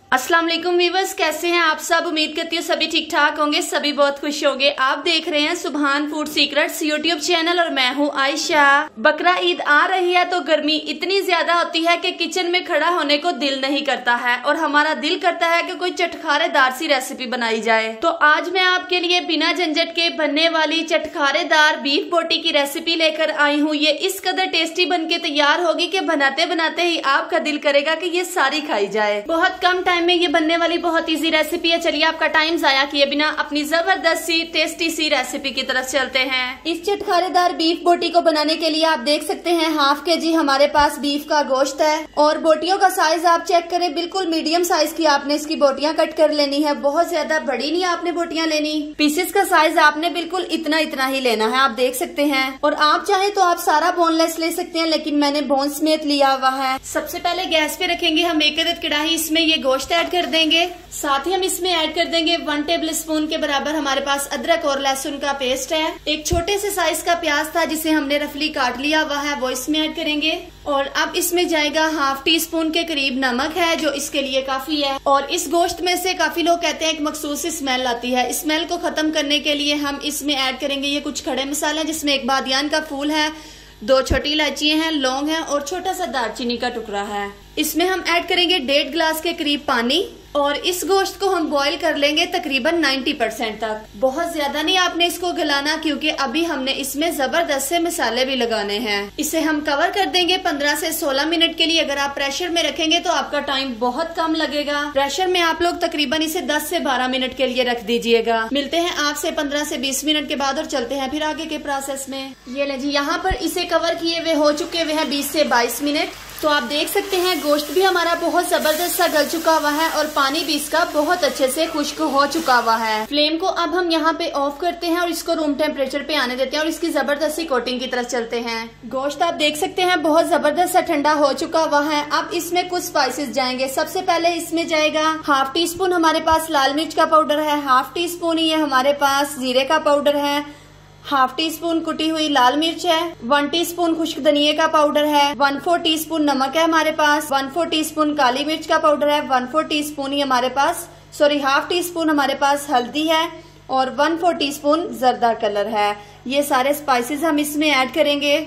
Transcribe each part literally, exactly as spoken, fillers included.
अस्सलाम वालेकुम व्यूअर्स, कैसे हैं आप सब। उम्मीद करती हूँ सभी ठीक ठाक होंगे, सभी बहुत खुश होंगे। आप देख रहे हैं सुभान फूड सीक्रेट्स यूट्यूब चैनल और मैं हूँ आयशा। बकरा ईद आ रही है तो गर्मी इतनी ज्यादा होती है कि किचन में खड़ा होने को दिल नहीं करता है और हमारा दिल करता है कि कोई चटखारेदार सी रेसिपी बनाई जाए। तो आज मैं आपके लिए बिना झंझट के बनने वाली चटखारेदार बीफ बोटी की रेसिपी लेकर आई हूँ। ये इस कदर टेस्टी बन के तैयार होगी कि बनाते बनाते ही आपका दिल करेगा कि ये सारी खाई जाए। बहुत कम टाइम में ये बनने वाली बहुत इजी रेसिपी है। चलिए आपका टाइम जाया किए बिना अपनी जबरदस्त सी टेस्टी सी रेसिपी की तरफ चलते हैं। इस चटखारेदार बीफ बोटी को बनाने के लिए आप देख सकते हैं हाफ के जी हमारे पास बीफ का गोश्त है और बोटियों का साइज आप चेक करें, बिल्कुल मीडियम साइज की आपने इसकी बोटियां कट कर लेनी है। बहुत ज्यादा बड़ी नहीं आपने बोटियां लेनी। पीसेस का साइज आपने बिल्कुल इतना इतना ही लेना है, आप देख सकते हैं। और आप चाहे तो आप सारा बोनलेस ले सकते हैं, लेकिन मैंने बोन समेत लिया हुआ है। सबसे पहले गैस पे रखेंगे हम एक अदद कढ़ाई, इसमें ये गोश्त ऐड कर देंगे। साथ ही हम इसमें ऐड कर देंगे वन टेबल स्पून के बराबर हमारे पास अदरक और लहसुन का पेस्ट है। एक छोटे से साइज का प्याज था जिसे हमने रफली काट लिया हुआ है, वो इसमें ऐड करेंगे। और अब इसमें जाएगा हाफ टी स्पून के करीब नमक है, जो इसके लिए काफी है। और इस गोश्त में से काफी लोग कहते हैं एक मखसूस स्मेल आती है। स्मेल को खत्म करने के लिए हम इसमें ऐड करेंगे ये कुछ खड़े मसाले, जिसमें एक बादियान का फूल है, दो छोटी इलायचियां हैं, लौंग है और छोटा सा दालचीनी का टुकड़ा है। इसमें हम ऐड करेंगे डेढ़ गिलास के करीब पानी और इस गोश्त को हम बॉईल कर लेंगे तकरीबन नब्बे परसेंट तक। बहुत ज्यादा नहीं आपने इसको गलाना, क्योंकि अभी हमने इसमें जबरदस्त से मसाले भी लगाने हैं। इसे हम कवर कर देंगे पंद्रह से सोलह मिनट के लिए। अगर आप प्रेशर में रखेंगे तो आपका टाइम बहुत कम लगेगा। प्रेशर में आप लोग तकरीबन इसे दस से बारह मिनट के लिए रख दीजिएगा। मिलते हैं आपसे पंद्रह से बीस मिनट के बाद और चलते हैं फिर आगे के प्रोसेस में। ये ले जी, यहाँ पर इसे कवर किए हुए हो चुके हुए हैं बीस से बाईस मिनट। तो आप देख सकते हैं गोश्त भी हमारा बहुत जबरदस्त सा गल चुका हुआ है और पानी भी इसका बहुत अच्छे से खुश्क हो चुका हुआ है। फ्लेम को अब हम यहाँ पे ऑफ करते हैं और इसको रूम टेम्परेचर पे आने देते हैं और इसकी जबरदस्त सी कोटिंग की तरफ चलते हैं। गोश्त आप देख सकते हैं बहुत जबरदस्त सा ठंडा हो चुका हुआ है। अब इसमें कुछ स्पाइसेस जाएंगे। सबसे पहले इसमें जाएगा हाफ टी स्पून हमारे पास लाल मिर्च का पाउडर है, हाफ टी स्पून ही हमारे पास जीरे का पाउडर है, हाफ टी स्पून कुटी हुई लाल मिर्च है, वन टीस्पून खुश्क धनिये का पाउडर है, वन फोर टी स्पून नमक है हमारे पास, वन फोर टी स्पून काली मिर्च का पाउडर है, वन फोर टी स्पून ही हमारे पास सॉरी हाफ टी स्पून हमारे पास हल्दी है और वन फोर टी स्पून जर्दा कलर है। ये सारे स्पाइसेस हम इसमें ऐड करेंगे।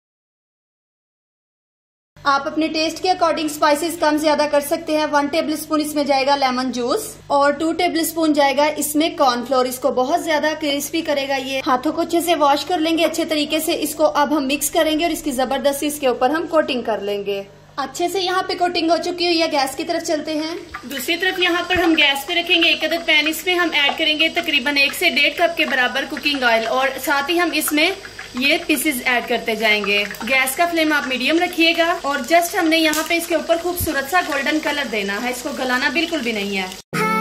आप अपने टेस्ट के अकॉर्डिंग स्पाइसेस कम ज्यादा कर सकते हैं। वन टेबल स्पून इसमें जाएगा लेमन जूस और टू टेबल स्पून जाएगा इसमें कॉर्नफ्लोर। इसको बहुत ज्यादा क्रिस्पी करेगा ये। हाथों को अच्छे से वॉश कर लेंगे अच्छे तरीके से। इसको अब हम मिक्स करेंगे और इसकी जबरदस्ती इसके ऊपर हम कोटिंग कर लेंगे। अच्छे से यहाँ पे कोटिंग हो चुकी हुई है। गैस की तरफ चलते हैं। दूसरी तरफ यहाँ पर हम गैस पे रखेंगे एक अदद पैन। इसमें हम ऐड करेंगे तकरीबन एक से डेढ़ कप के बराबर कुकिंग ऑयल और साथ ही हम इसमें ये पीसेस ऐड करते जाएंगे। गैस का फ्लेम आप मीडियम रखिएगा और जस्ट हमने यहाँ पे इसके ऊपर खूबसूरत सा गोल्डन कलर देना है। इसको गलाना बिल्कुल भी नहीं है।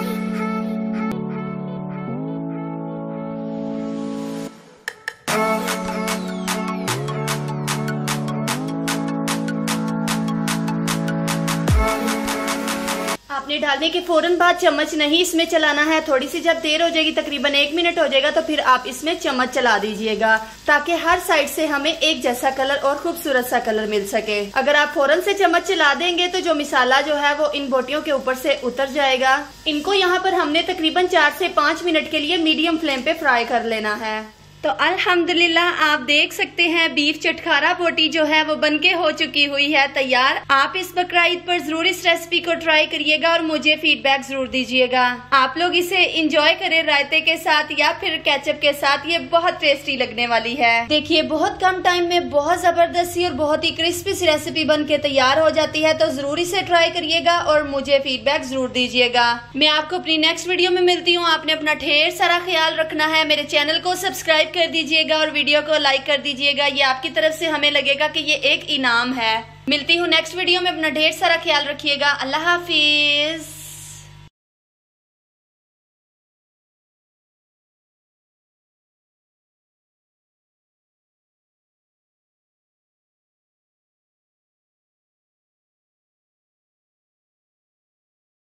आपने डालने के फौरन बाद चम्मच नहीं इसमें चलाना है। थोड़ी सी जब देर हो जाएगी, तकरीबन एक मिनट हो जाएगा, तो फिर आप इसमें चम्मच चला दीजिएगा ताकि हर साइड से हमें एक जैसा कलर और खूबसूरत सा कलर मिल सके। अगर आप फौरन से चम्मच चला देंगे तो जो मसाला जो है वो इन बोटियों के ऊपर से उतर जाएगा। इनको यहाँ पर हमने तकरीबन चार से पाँच मिनट के लिए मीडियम फ्लेम पे फ्राई कर लेना है। तो अल्हम्दुलिल्लाह आप देख सकते हैं बीफ चटखारा बोटी जो है वो बनके हो चुकी हुई है तैयार। आप इस बकरा ईद पर जरूर इस रेसिपी को ट्राई करिएगा और मुझे फीडबैक जरूर दीजिएगा। आप लोग इसे एंजॉय करें रायते के साथ या फिर केचप के साथ। ये बहुत टेस्टी लगने वाली है। देखिए बहुत कम टाइम में बहुत जबरदस्त और बहुत ही क्रिस्पी सी रेसिपी बन के तैयार हो जाती है। तो जरूर इसे ट्राई करिएगा और मुझे फीडबैक जरूर दीजिएगा। मैं आपको अपनी नेक्स्ट वीडियो में मिलती हूँ। आपने अपना ढेर सारा ख्याल रखना है। मेरे चैनल को सब्सक्राइब कर दीजिएगा और वीडियो को लाइक कर दीजिएगा। ये आपकी तरफ से हमें लगेगा कि ये एक इनाम है। मिलती हूँ नेक्स्ट वीडियो में। अपना ढेर सारा ख्याल रखिएगा। अल्लाह हाफिज।